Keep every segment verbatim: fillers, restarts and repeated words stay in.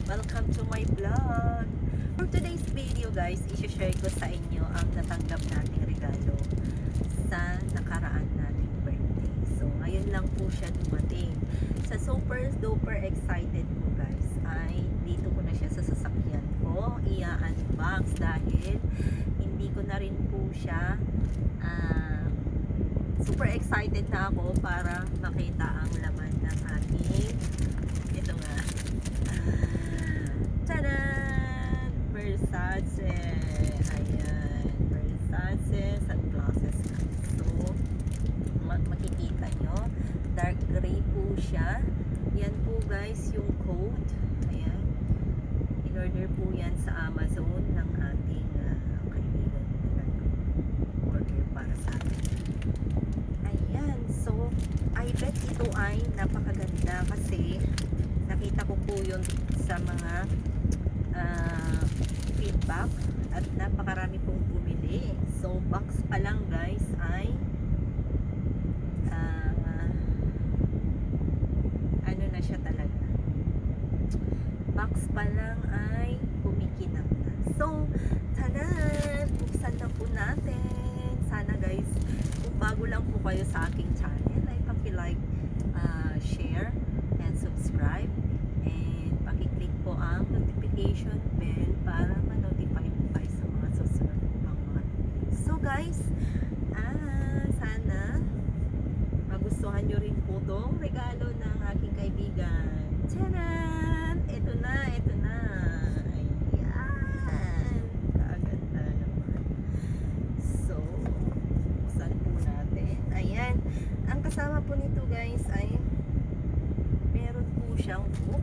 Welcome to my vlog. For today's video guys, i-share ko sa inyo ang natanggap nating regalo sa nakaraan nating birthday. So ngayon lang po siya dumating. Sa super duper excited po guys ay dito ko na siya sa sasakyan ko i-unbox dahil hindi ko na rin po siya uh, super excited na ako para makita ang laman ng ating ito nga tadan! Versace. Ayan. Versace sunglasses. So, makikita nyo. Dark gray po siya. Yan po guys yung code. Ayan. In-order po yan sa Amazon ng ating uh, kaibigan. Order para sa atin. Ayan. So, I bet ito ay napakaganda kasi nakita ko po yun sa mga Uh, feedback at napakarami pong bumili. So box pa lang guys ay uh, ano na siya talaga, box pa lang ay kumikinang na. So tanan, buksan na po natin. Sana guys, kung bago lang po kayo sa aking channel ay paki-like, uh, share and subscribe, and paki-click po ang notification bell para ma-notify po kayo sa mga susunod pang mga videos. So guys, ah, sana magustuhan nyo rin po itong regalo ng aking kaibigan. Tcharan! Ito na, ito na. Ayan. Kaganda naman. So, buksan po natin. Ayan. Ang kasama po nito guys ay meron po siyang book.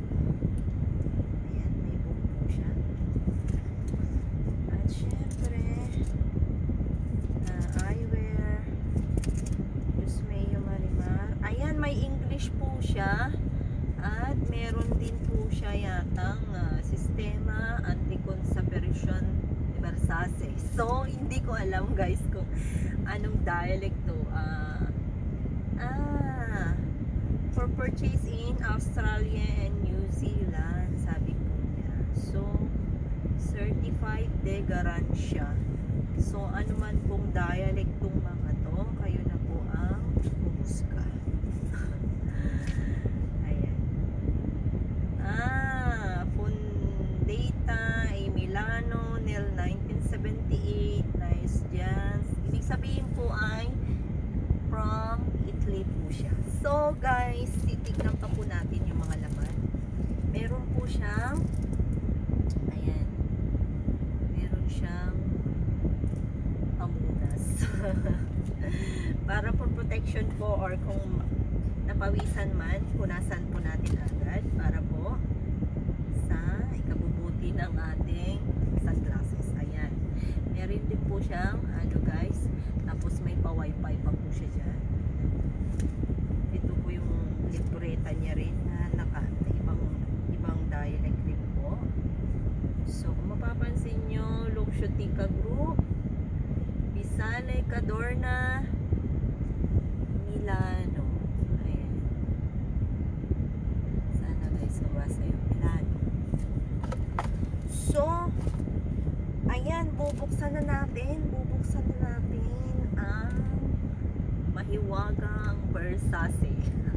May English po siya at meron din po siya yatang uh, sistema anti-conservation de Versace. So hindi ko alam guys kung anong dialect to. Uh, ah, for purchase in Australia and New Zealand, sabi po niya. So certified de garantia. So ano man pong dialect tong mga to, kayo na po ang pumusika. Ayan. Ah, Fondata a Milano nil nineteen seventy-eight. Nice jazz. Ibig sabihin po ay from Italy po siya. So guys, titignan pa po natin yung mga laman. Meron po siyang ayan. Meron siyang pamunas. Para for protection po, or kung napawisan man, punasan po natin agad para po sa ikabubuti ng ating sunglasses. Ayan. Meron din po siyang ano guys, tapos may pa-wifi pa po siya dyan. Ito po yung libreta niya rin na naka ibang, ibang dialect rin po. So kung mapapansin nyo, Luxiotica Group, Bisale, Cadorna, Milano. Ayan. Sana guys, mabasa yung Milano. So, ayan, bubuksan na natin. Bubuksan na natin ang mahiwagang Versace.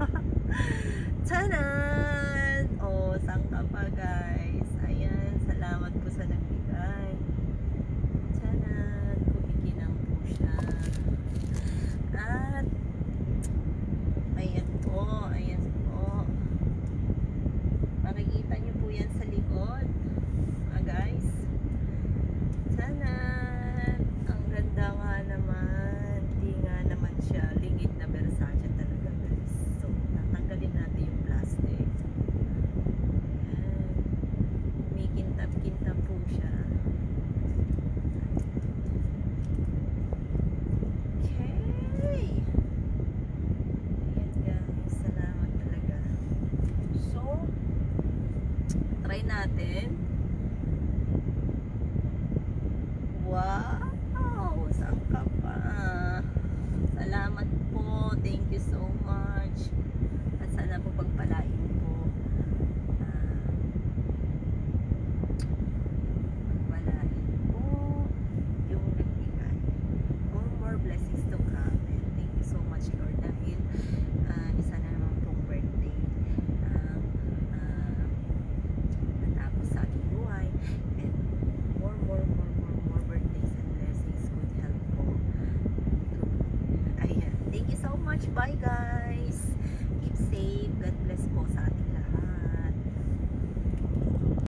Tanan! O, oh, saan ka pa guys? Ayan, salamat po sa nagbigay. Tanan! Kumikinang po siya. At ayan po, ayan po. Makikita nyo po yan sa likod, mga guys. Sana, ang ganda nga naman. Hindi nga naman siya lingid na Versace talaga guys. So, tatanggalin natin yung plastic. Ayan. Kumikintab-kintab po siya. Try natin. Wow! Saan ka pa? Salamat po. Thank you so much. At sana po pagpalain po. Uh, much. Bye guys. Keep safe. God bless po sa ating lahat.